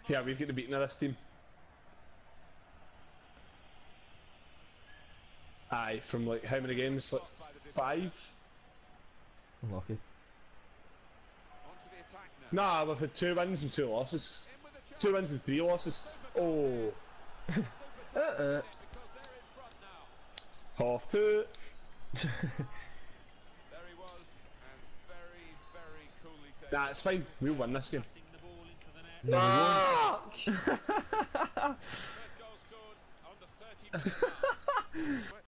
Yeah, we've got the beating of this team. Aye, from like how many games? Like 5? Unlucky. Nah, we've had 2 wins and 2 losses. 2 wins and 3 losses. Oh. Half 2. Nah, it's fine. We'll win this game. No, Fuck!